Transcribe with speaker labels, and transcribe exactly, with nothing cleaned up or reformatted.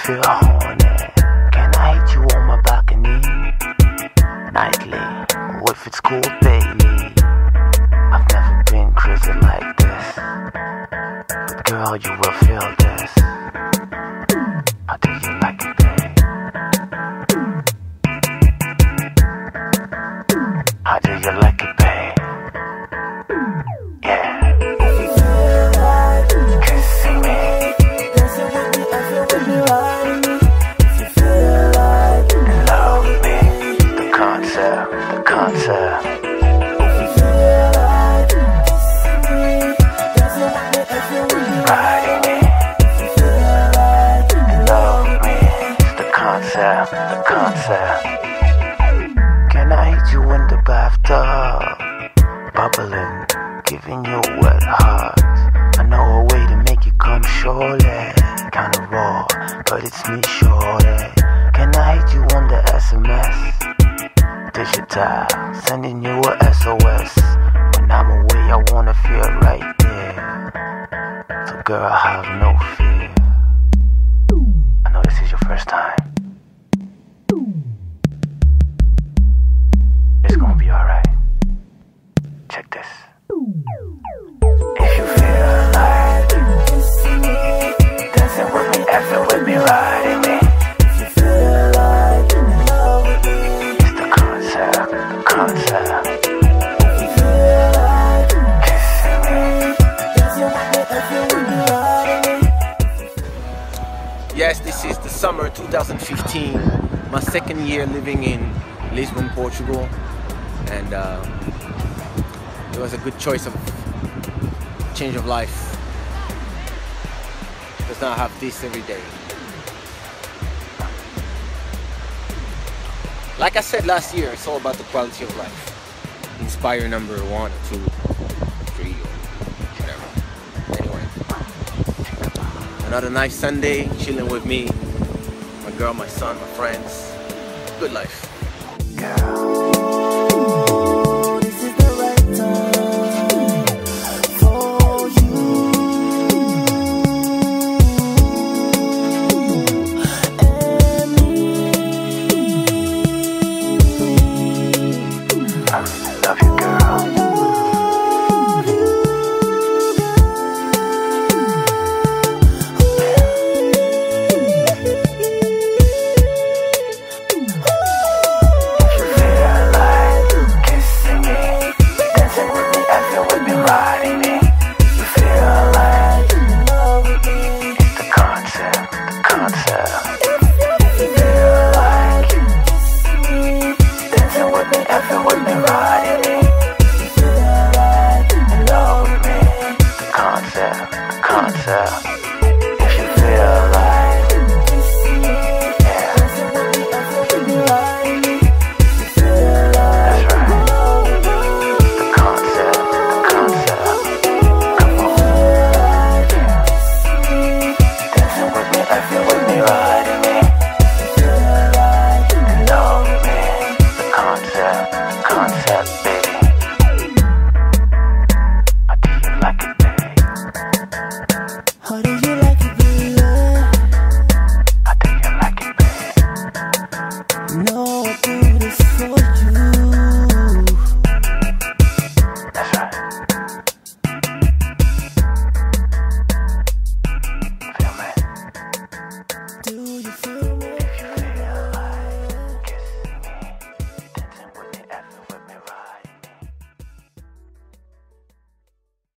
Speaker 1: feel horny, can I hit you on my balcony? Nightly, if it's cool daily. I've never been crazy like this, but girl, you will feel this. How do you like it, babe? How do you like it, babe? Yeah. Kissing me, dancing with me, dancing with me, riding me. If you feel like love me, the concept, the concept. If you feel like kissing me, dancing with me, dancing with me, riding me. If you feel like love me, the concept, the concept. Can I hit you in the bathtub? Bubbling, giving you wet heart. I know a way to make you come surely. Kinda raw, but it's me surely. Can I hit you on the S M S? Digital, sending you a S O S. When I'm away, I wanna feel right there. So girl, have no fear. I know this is your first time. It's gonna be alright. Check this. If you feel like kissing me, dancing with me, effing with me, riding me. If you feel like in love with me, it's the concept, the concept. If you feel like kissing me, dancing with me, effing with me, riding me.
Speaker 2: Yes, this is the summer two thousand fifteen, my second year living in Lisbon, Portugal, and uh, it was a good choice of change of life. Does not have this every day. Like I said last year, it's all about the quality of life. Inspire number one, two, three, or whatever. Anyway, another nice Sunday, chilling with me, my girl, my son, my friends. Good life.
Speaker 1: Girl. Concept.